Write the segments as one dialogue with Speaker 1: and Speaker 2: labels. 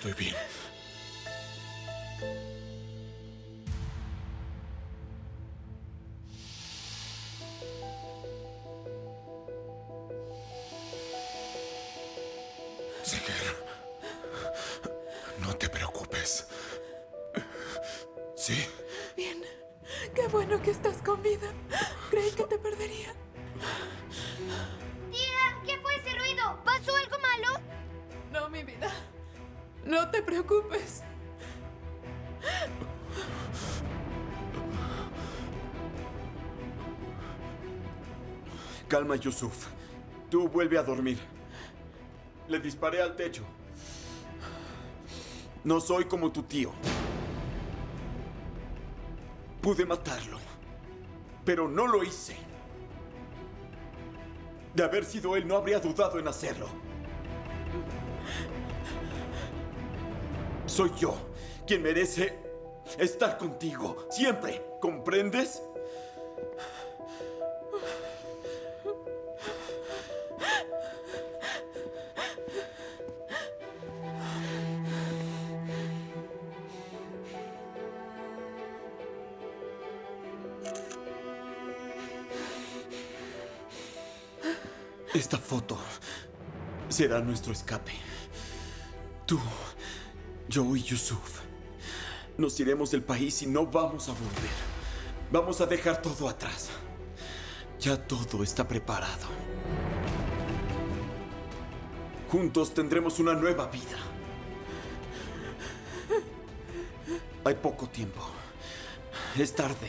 Speaker 1: estoy bien. Seger, no te preocupes. ¿Sí?
Speaker 2: Bien. Qué bueno que estás con vida. Creí que te perdería.
Speaker 3: Tía, ¿qué fue ese ruido? ¿Pasó algo malo?
Speaker 2: No, mi vida. No te preocupes.
Speaker 4: Calma, Yusuf. Tú vuelve a dormir. Le disparé al techo. No soy como tu tío. Pude matarlo, pero no lo hice. De haber sido él, no habría dudado en hacerlo. Soy yo quien merece estar contigo, siempre. ¿Comprendes? Esta foto será nuestro escape. Tú, yo y Yusuf nos iremos del país y no vamos a volver. Vamos a dejar todo atrás. Ya todo está preparado. Juntos tendremos una nueva vida. Hay poco tiempo. Es tarde.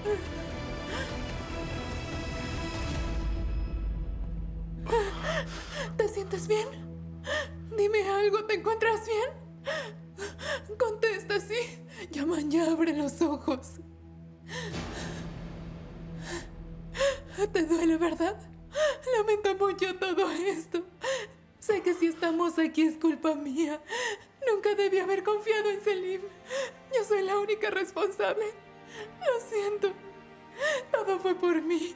Speaker 2: ¿Te sientes bien? Dime algo, ¿te encuentras bien? Contesta, sí. Yaman, ya abre los ojos. Te duele, ¿verdad? Lamento mucho todo esto. Sé que si estamos aquí es culpa mía. Nunca debí haber confiado en Selim. Yo soy la única responsable. Lo siento. Todo fue por mí.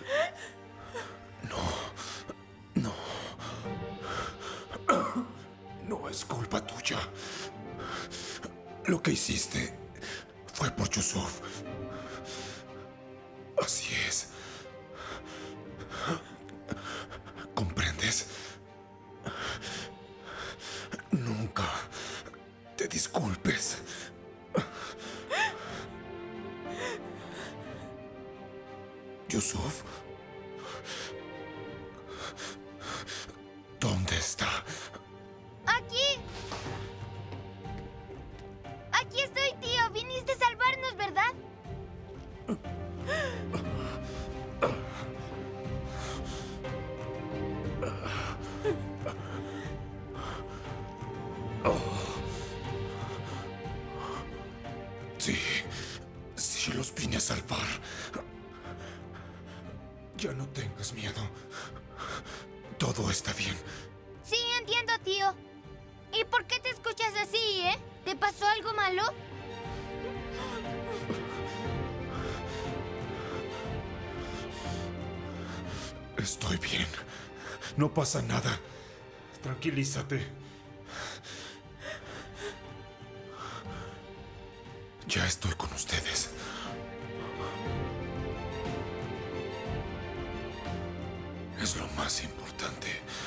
Speaker 1: No es culpa tuya. Lo que hiciste fue por Yusuf. Así es. ¿Comprendes? Nunca te disculpes. Yusuf, ¿dónde está?
Speaker 3: ¡Aquí! ¡Aquí estoy, tío! Viniste a salvarnos, ¿verdad?
Speaker 1: Sí, sí los vine a salvar. Ya no tengas miedo. Todo está bien.
Speaker 3: Sí, entiendo, tío. ¿Y por qué te escuchas así, ¿Te pasó algo malo?
Speaker 1: Estoy bien. No pasa nada. Tranquilízate. Ya estoy con ustedes. Es lo más importante.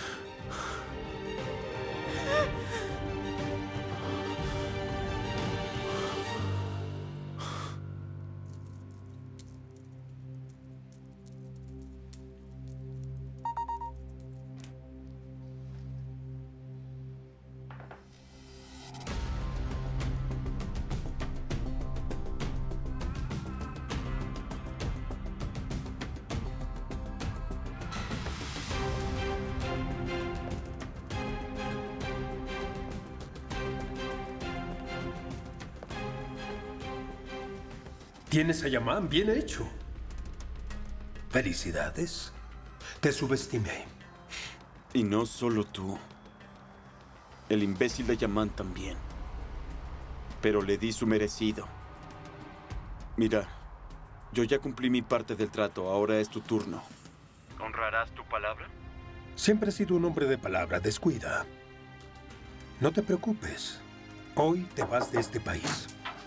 Speaker 5: Tienes a Yaman, bien hecho. Felicidades. Te subestimé.
Speaker 4: Y no solo tú. El imbécil de Yaman también. Pero le di su merecido. Mira, yo ya cumplí mi parte del trato. Ahora es tu turno. ¿Honrarás tu palabra?
Speaker 5: Siempre he sido un hombre de palabra. Descuida. No te preocupes. Hoy te vas de este país.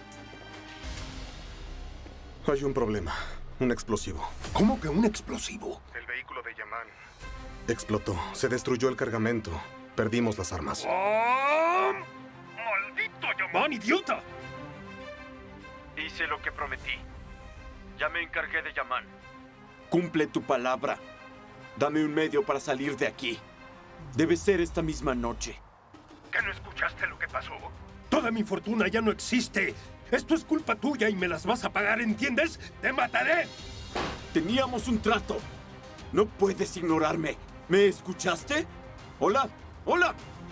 Speaker 1: Hay un problema. Un explosivo.
Speaker 5: ¿Cómo que un explosivo?
Speaker 1: El vehículo de Yaman explotó. Se destruyó el cargamento. Perdimos las armas.
Speaker 5: ¡Oh! ¡Maldito Yaman, idiota!
Speaker 4: Hice lo que prometí. Ya me encargué de Yaman. Cumple tu palabra. Dame un medio para salir de aquí. Debe ser esta misma noche.
Speaker 5: ¿Que no escuchaste lo que pasó? Toda mi fortuna ya no existe. Esto es culpa tuya y me las vas a pagar, ¿entiendes? ¡Te mataré!
Speaker 4: Teníamos un trato. No puedes ignorarme. ¿Me escuchaste? ¡Hola! ¡Hola!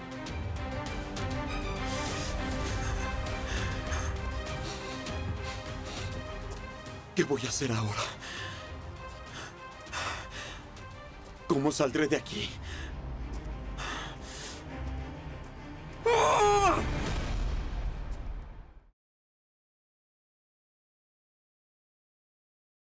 Speaker 4: ¿Qué voy a hacer ahora? ¿Cómo saldré de aquí?